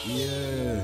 Yeah.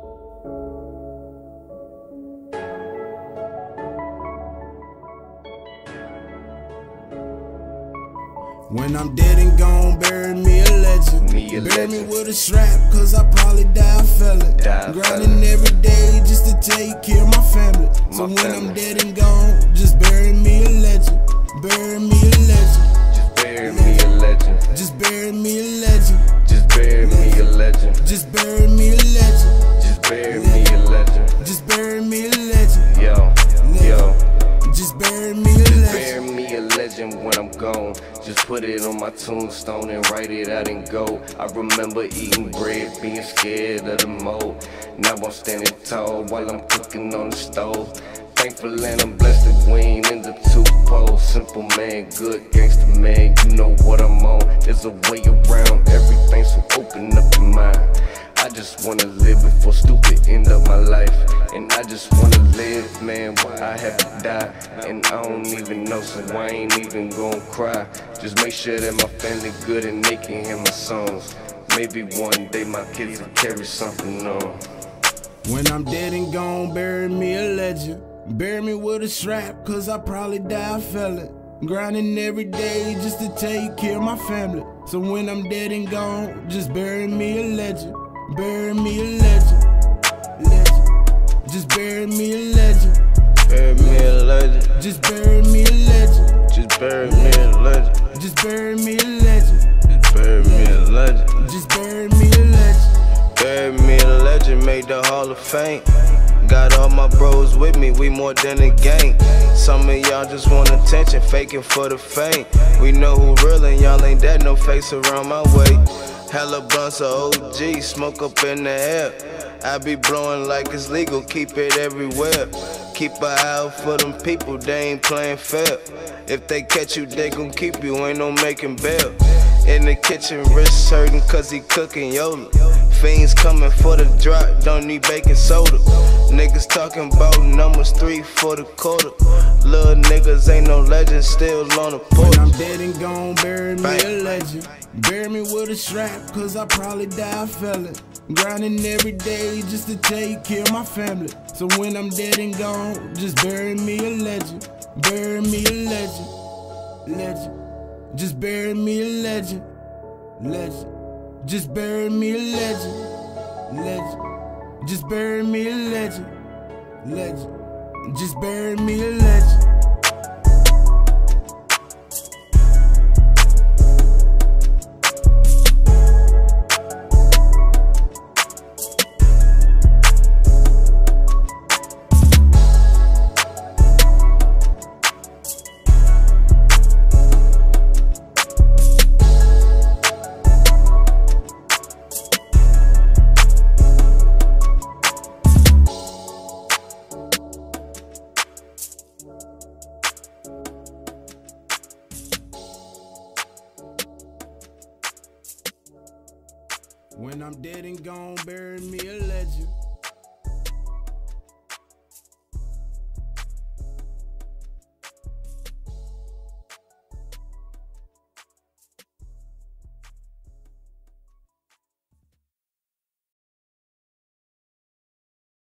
When I'm dead and gone, bury me a legend. Bury me with a strap, cause I probably die a felon. Grinding every day just to take care of my family. So when I'm dead and gone, just bury me a legend. Bury me a legend. Just bury me a legend. Just bury me a legend. Just bury me a legend. Just bury me a legend. Just bury me a legend. Just bury me a legend. Yo. Just bury me a legend. Bury me a legend when I'm gone. Just put it on my tombstone and write it out and go. I remember eating bread, being scared of the mold. Now I'm standing tall while I'm cooking on the stove. Thankful and I'm blessed that we ain't in the two poles. Simple man, good gangster man, you know what I'm on. There's a way around everything, so open up your mind. I just wanna live before stupid end up my life. And I just wanna live, man, why I have to die. And I don't even know, so I ain't even gonna cry. Just make sure that my family good and they can hear my songs. Maybe one day my kids will carry something on. When I'm dead and gone, bury me a legend. Bury me with a strap, cause I probably die a felon. Grinding every day just to take care of my family. So when I'm dead and gone, just bury me a legend. Bury me a legend. Just bury me a legend. Bury me a legend. Just bury me a legend. Just bury me a legend. Just bury me a legend. Just bury me a legend. Just bury me a legend. Bury me a legend, made the Hall of Fame. Got all my bros with me, we more than a gang. Some of y'all just want attention, faking for the fame. We know who real and y'all ain't that, no face around my way. Hella blunts of OG, smoke up in the air. I be blowing like it's legal, keep it everywhere. Keep an eye out for them people, they ain't playing fair. If they catch you, they gon' keep you, ain't no making bail. In the kitchen, wrist hurting cause he cooking Yola. Fiends coming for the drop, don't need baking soda. Niggas talking about numbers 3 for the quarter. Little niggas ain't no legends, still on the porch. When I'm dead and gone, bury me a legend. Bury me with a strap, cause I probably die a felon. Grinding every day just to take care of my family. So when I'm dead and gone, just bury me a legend. Bury me a legend. Just bury me a legend. Just bury me a legend. Just bury me a legend. Just bury me a legend. When I'm dead and gone, bury me a legend.